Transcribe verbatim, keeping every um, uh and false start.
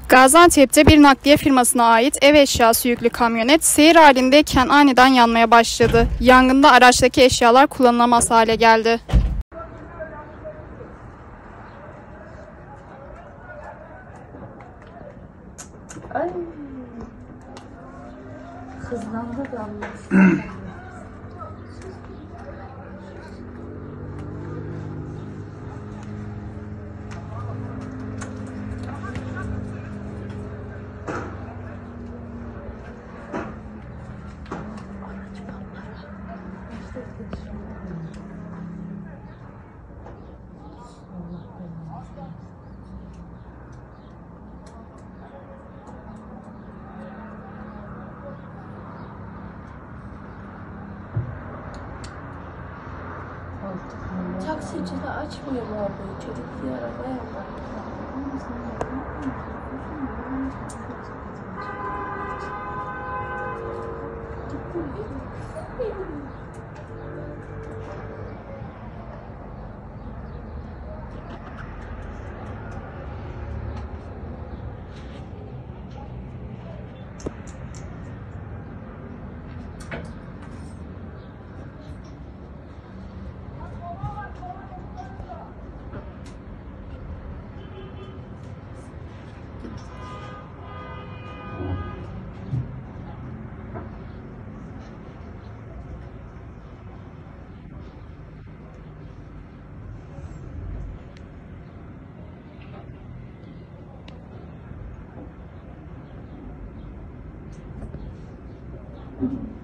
Gaziantep'te bir nakliye firmasına ait ev eşyası yüklü kamyonet seyir halindeyken aniden yanmaya başladı. Yangında araçtaki eşyalar kullanılamaz hale geldi. Ay. Hızlandı damlası. Taksici de açmıyor bu arabayı. Çocuk bir arabaya bak. Thank you.